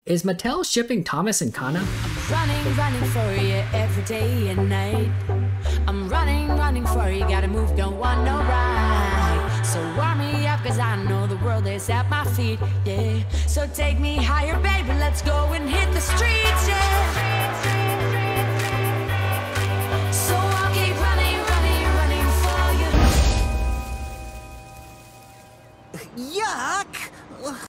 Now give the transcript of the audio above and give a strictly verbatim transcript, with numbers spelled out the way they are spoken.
Is Mattel shipping Thomas and Kana? I'm running, running for you every day and night. I'm running, running for you, gotta move, don't want no ride. So warm me up, cause I know the world is at my feet, yeah. So take me higher, baby, let's go and hit the streets, yeah.